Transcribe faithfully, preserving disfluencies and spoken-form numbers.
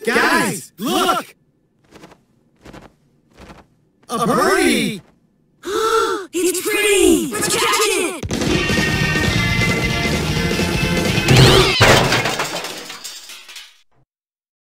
Guys, look! A birdie! It's pretty! Let's catch it!